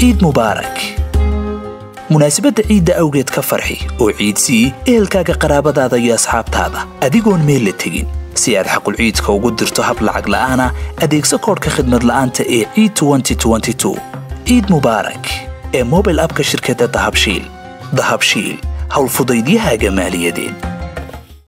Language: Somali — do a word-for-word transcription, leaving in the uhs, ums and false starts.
ciid mubaarak munaasabadda ciidda awgeed ka farxi oo ciidsii ehelkaaga qaraabadaada iyo asxaabtaada adigoon meel la tegin si aad xaqul ciidka ugu dirto hab lacag la'aan ah adeegso koodhka khidmad la'aanta ee ciid twenty twenty-two ciid mubaarak ee mobile app-ka shirkadda dahabshiil dahabshiil hawl fudaydiyahaaga maaliyadeed